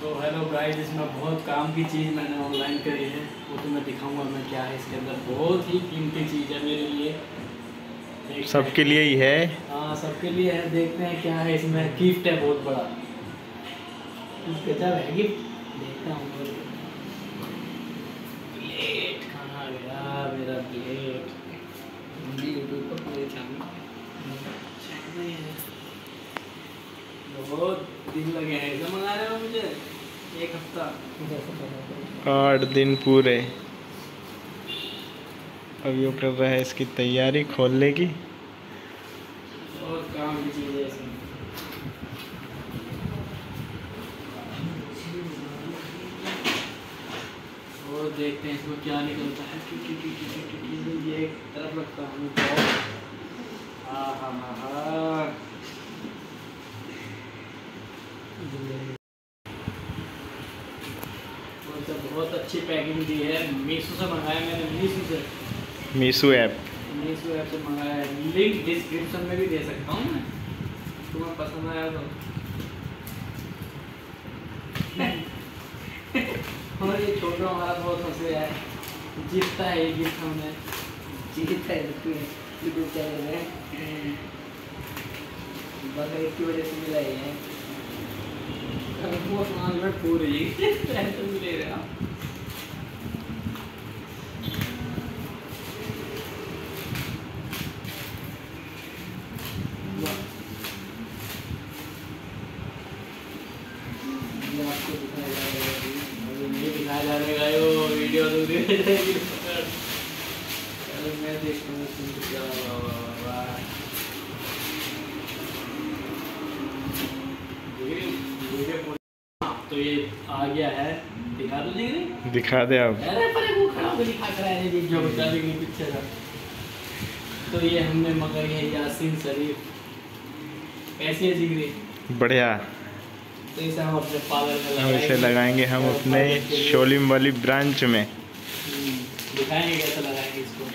तो hello guys, इसमें बहुत काम की चीज़ मैंने ऑनलाइन करी है, वो तो मैं दिखाऊंगा मैं क्या है इसके अंदर। बहुत ही कीमती चीज़ है मेरे लिए, सबके लिए ही है। हाँ सबके लिए है। देखते हैं क्या है इसमें। गिफ्ट है बहुत बड़ा, गजब है गिफ्ट। देखता हूँ प्लेट कहाँ गया मेरा प्लेट। यूट्यूब पर पूरे बहुत दिन लगे हैं इसे मंगाने में मुझे, एक हफ्ता। 8 दिन पूरे। अब ये कर रहा है इसकी तैयारी खोलने की। और काम की चीज़ है इसमें। और देखते हैं इसमें क्या निकलता है। ये एक तरफ रखता हूँ। हाँ हाँ हाँ हाँ, बहुत अच्छी पैकिंग दी है। मीशो से मंगाया मैंने, मीशो ऐप से मंगाया है। लिंक डिस्क्रिप्शन में भी दे सकता हूँ मैं, तुम्हें पसंद आया तो। और ये छोटा हमारा बहुत हंसे है, जीतता है ये गिफ्ट हमने, जीतता है क्या कर रहे हैं, बकरीद की वजह से मिला ही है। वो सामान में पूरी ले रहे हैं। आपको दिखाया जा रहेगा यो वीडियो मैं देखता हूँ क्या। तो ये आ गया है, दिखा दो नहीं? दिखा दे अब। अरे पर वो खड़ा होकर दिखा कर आया है जो बता देंगे पीछे का। तो ये हमने मंगाई है यासीन शरीफ। कैसी है जिगरी? बढ़िया। तो इसे हम अपने पार्लर में हम इसे लगाएंगे हम अपने शोलिम वाली ब्रांच में। दिखाएंगे कैसे लगाएंगे इसको।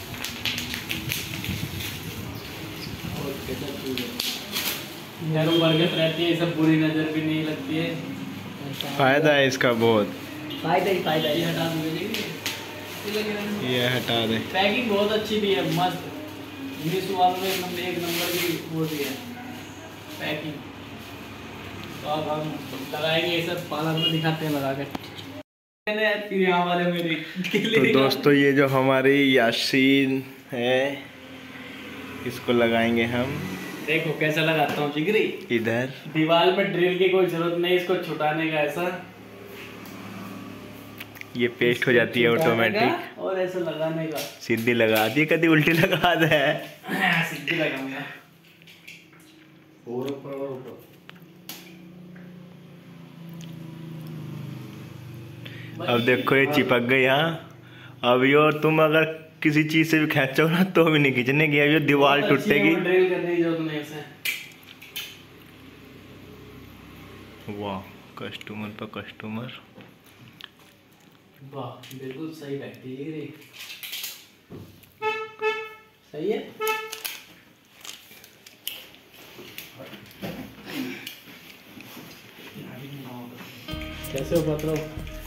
और कैसा चीज़ है, बरकत रहती है, सब बुरी नज़र भी नहीं लगती है। फायदा है इसका बहुत। फायदा ही फायदा है। ये हटा दो, ये हटा दे। पैकिंग बहुत अच्छी भी है, मस्त। मीशो वालों ने एक नंबर की वो दी है पैकिंग। तो अब हम लगाएंगे ये सब, पार्लर में दिखाते हैं लगा कर। फिर यहाँ वाले मेरे तो दोस्तों ये जो हमारी यासीन है, इसको लगाएंगे हम। देखो कैसा लगाता हूँ जिगरी। इधर दीवार में ड्रिल की कोई जरूरत नहीं, इसको छुटाने का ऐसा ये पेस्ट हो जाती है ऑटोमेटिक। और ऐसा लगाने का सीधी लगा दी, कभी उल्टी लगा दे। सीधी लगाऊंगा। और अब देखो ये चिपक गई। यहाँ अब यो तुम अगर किसी चीज से भी खींचो ना तो भी नहीं खींचने की, अब ये दीवार टूटेगी। ड्रिल करने की जरूरत नहीं है। वाह, कस्टमर पर कस्टमर। वाह बिल्कुल सही बैठती है ये। सही है। कैसे हो पत्रो?